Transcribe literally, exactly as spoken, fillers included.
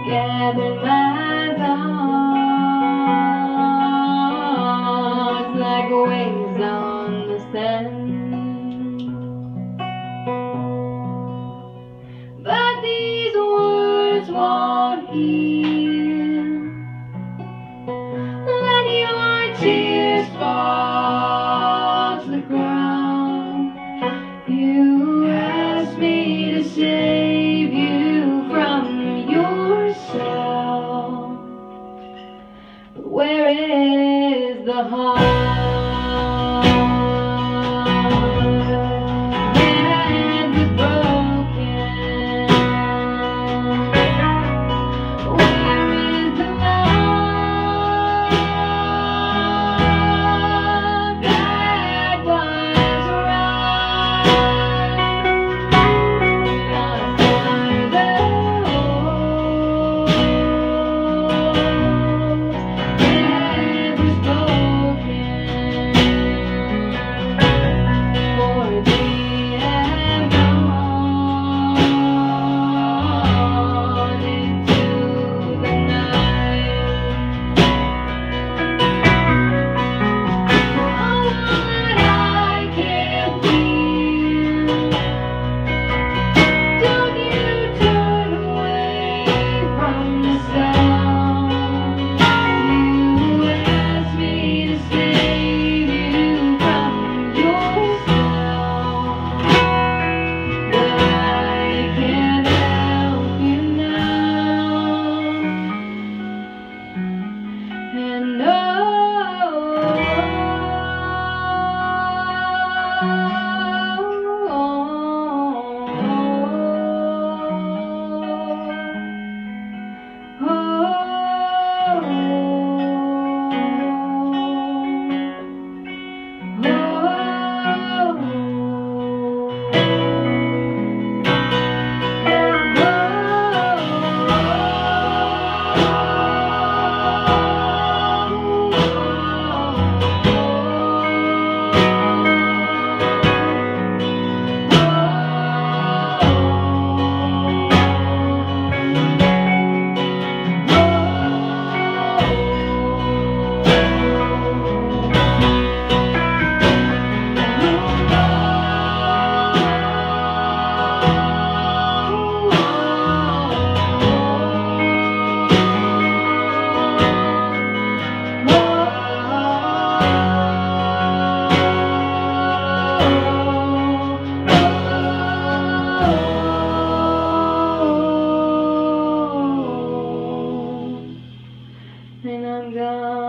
Gather my thoughts like waves on the sand, but these words won't heal. Let your tears fall to the ground. You asked me to save you from yourself, but where is the heart that was broken? Where is the love that was right? Lost are the hopes that was broken, for they have gone into the night. Oh, what I can feel. Don't you turn away from the sound. You asked me to save you from yourself, but I can't help you now. And oh, and I'm gone.